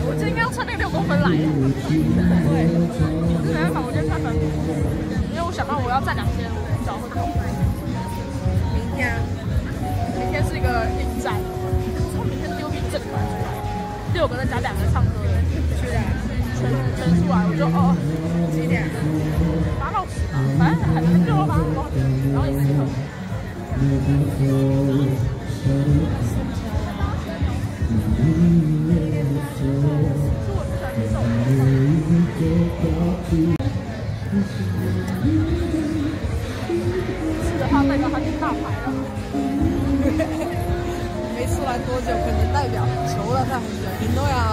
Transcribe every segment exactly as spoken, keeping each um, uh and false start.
我今天应该要穿那个六公分来的。对，没办法，我今天穿反骨，因为我想到我要站两天，我脚会痛。明天，明天是一个应战，我明天丢一整团出来，六个再加两个唱歌的，去的，全全出来，我就哦，几点？八到十吧，反正很六到八，然后也是很。是的，他代表他进大牌了。没出来多久，可能代表求了他很久。인도야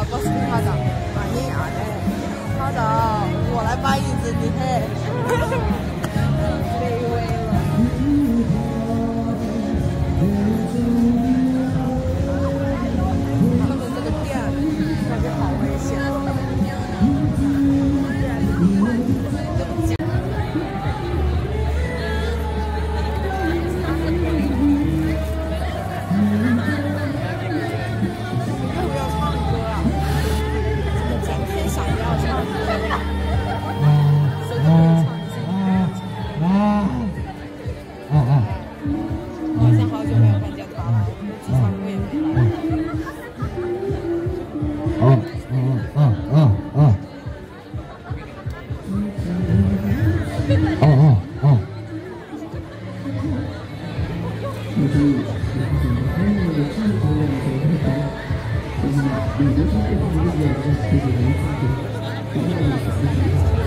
버스킹하자아니안해하자我来搬椅子，你嘿。卑微了。他们这个店感觉好危险。 Thank you.